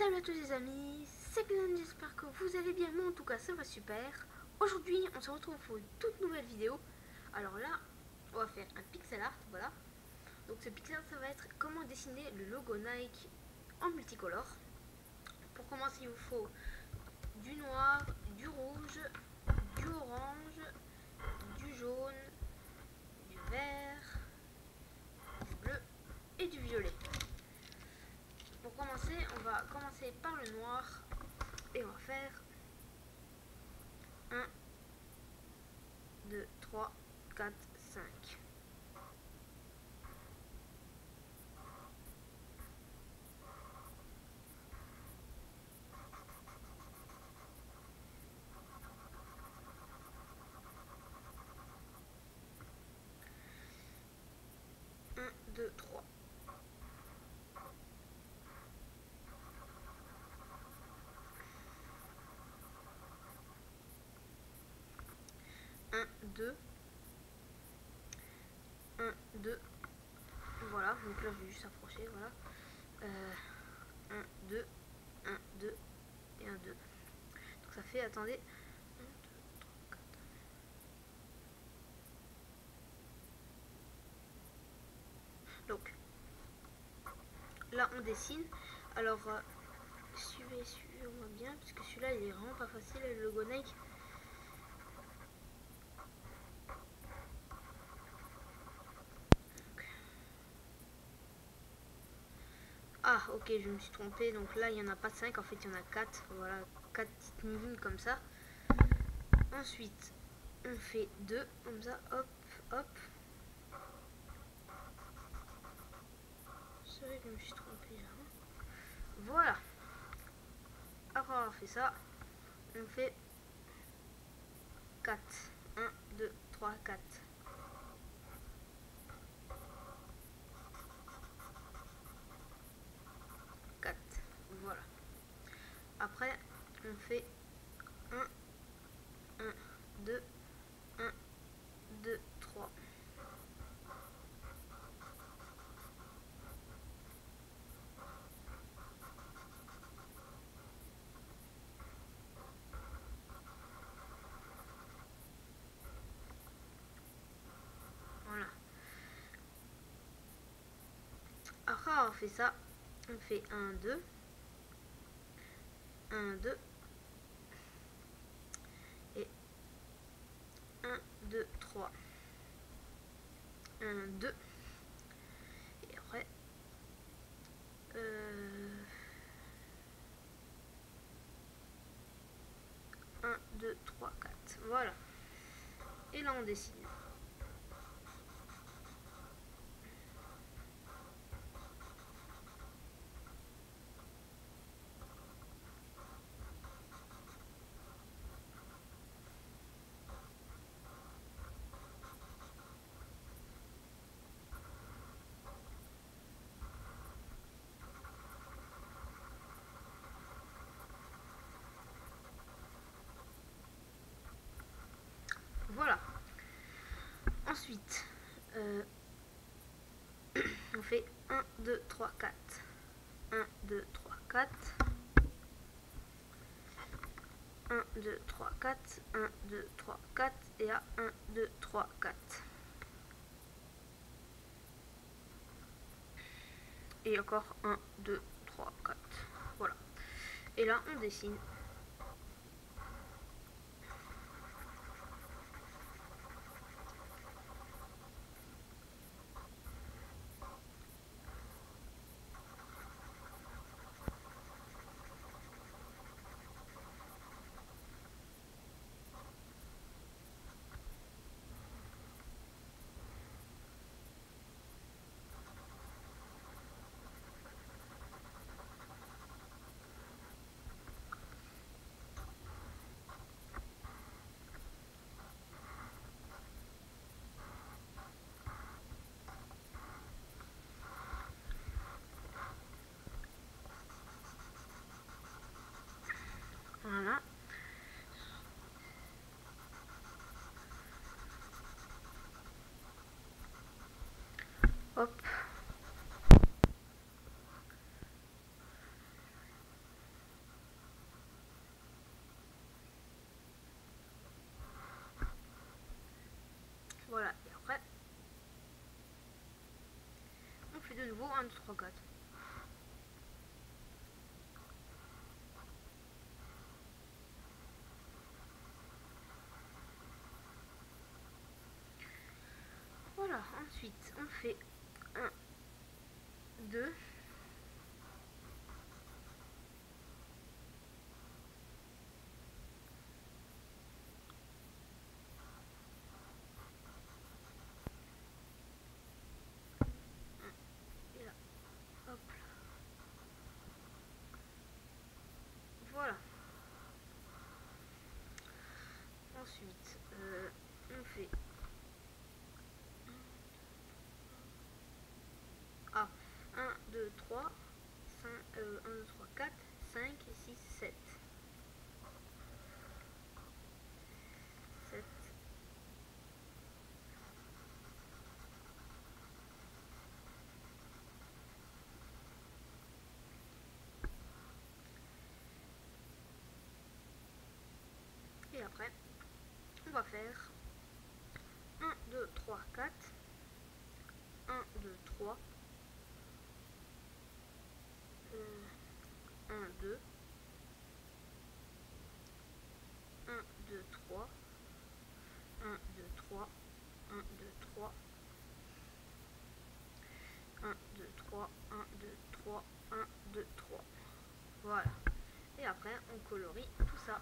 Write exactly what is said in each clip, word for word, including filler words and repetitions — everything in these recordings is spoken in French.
Salut à tous les amis, c'est Glenn, j'espère que vous allez bien, moi en tout cas ça va super. Aujourd'hui on se retrouve pour une toute nouvelle vidéo. Alors là on va faire un pixel art, voilà. Donc ce pixel art ça va être comment dessiner le logo Nike en multicolore. Pour commencer il vous faut du noir, du rouge, du orange, du jaune, du vert, du bleu et du violet. Pour commencer, on va commencer par le noir et on va faire un, deux, trois, quatre, cinq. un, deux, trois. un, deux. un, deux. Voilà, donc là je vais juste approcher, voilà. Euh, un, deux, un, deux et un, deux. Donc ça fait, attendez. un, deux, trois, quatre. Donc là on dessine. Alors euh, suivez, suivez-moi bien, parce que celui-là il est vraiment pas facile, le logo Nike. Ah ok, je me suis trompée, donc là il n'y en a pas cinq, en fait il y en a quatre, voilà, quatre petites lignes comme ça. Ensuite on fait deux, comme ça, hop, hop. C'est vrai que je me suis trompée là. Voilà. Après avoir fait ça, on fait quatre. un, deux, trois, quatre. quatre. Voilà. Après, on fait un, un, deux, un, deux, trois. Voilà. Après avoir fait ça, on fait un, deux. un, deux. Et un, deux, trois. un, deux. Et après, euh, un, deux, trois, quatre. Voilà. Et là, on dessine. Voilà. Ensuite, euh, on fait un, deux, trois, quatre. un, deux, trois, quatre. un, deux, trois, quatre. un, deux, trois, quatre. Et là, un, deux, trois, quatre. Et encore un, deux, trois, quatre. Voilà. Et là, on dessine. un, deux, trois, quatre. Voilà, ensuite on fait un, deux. Et là, hop là. Voilà. Ensuite, euh, on fait ah, un, deux, trois, cinq, euh, un, deux, trois, quatre, cinq, six, sept. sept. Et après, on va faire un, deux, trois, quatre. un, deux, trois. Euh, un, deux. un, deux, trois. un, deux, trois. un, deux, trois. un, deux, trois. un, deux, trois. un, deux, trois. Voilà. Et après, on colorie tout ça.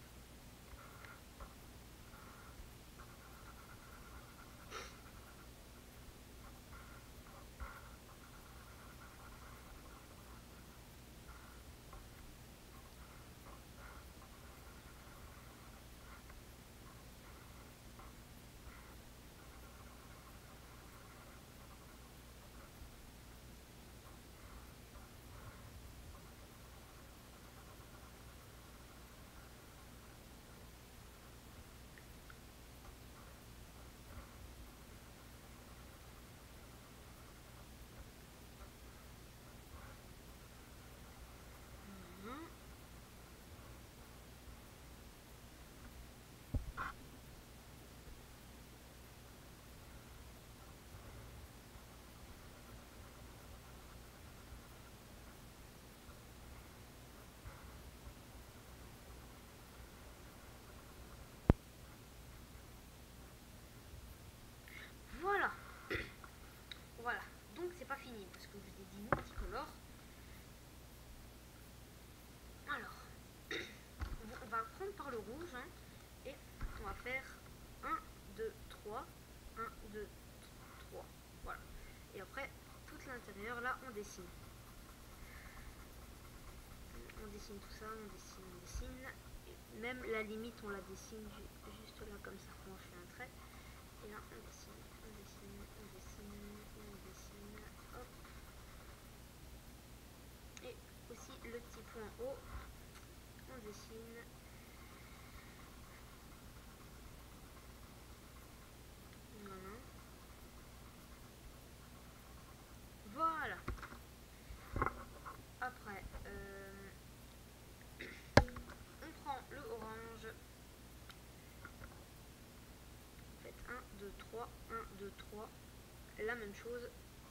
Voilà. Voilà. Donc c'est pas fini parce que je vous ai dit multicolore. Alors, on va prendre par le rouge hein, et on va faire un, deux, trois. un, deux, trois. Voilà. Et après, tout l'intérieur là, on dessine. On dessine tout ça, on dessine, on dessine. Et même la limite, on la dessine juste là comme ça. On fait un trait. Et là, on dessine, on dessine, on dessine, on dessine. Hop. Et aussi le petit point haut. On dessine. Voilà. Après, euh, on prend le orange. Faites un, deux, trois, un, deux, trois. La même chose.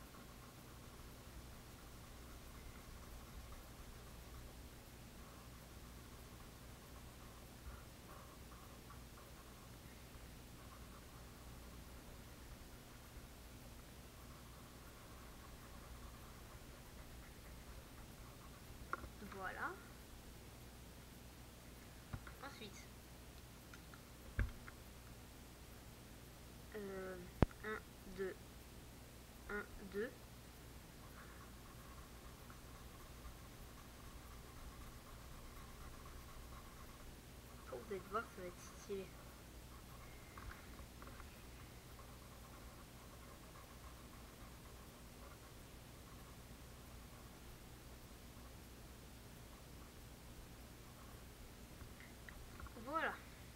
Voilà. Ensuite, euh, un, deux, un, deux. Oh, vous allez voir, ça va être stylé. Voilà.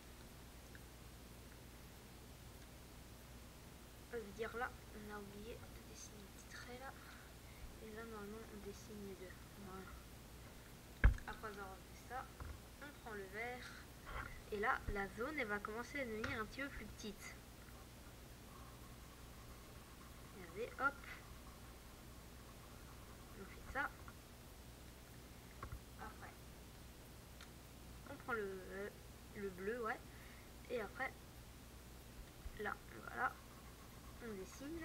Je veux dire là, on a oublié de dessiner un petit trait là. Et là, normalement, on dessine les deux. Voilà. Après avoir fait ça, on prend le vert. Et là, la zone, elle va commencer à devenir un petit peu plus petite. Regardez, hop. bleu, ouais. Et après, là, voilà, on dessine.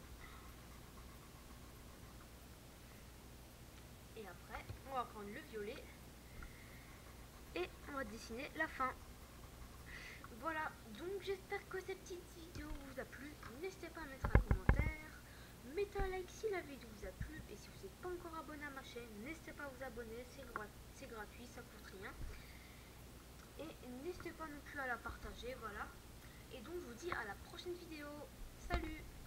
Et après, on va prendre le violet et on va dessiner la fin. Voilà, donc j'espère que cette petite vidéo vous a plu. N'hésitez pas à mettre un commentaire, mettez un like si la vidéo vous a plu. Et si vous n'êtes pas encore abonné à ma chaîne, n'hésitez pas à vous abonner, c'est gra gratuit, ça coûte rien. Et n'hésitez pas non plus à la partager, voilà. Et donc je vous dis à la prochaine vidéo. Salut!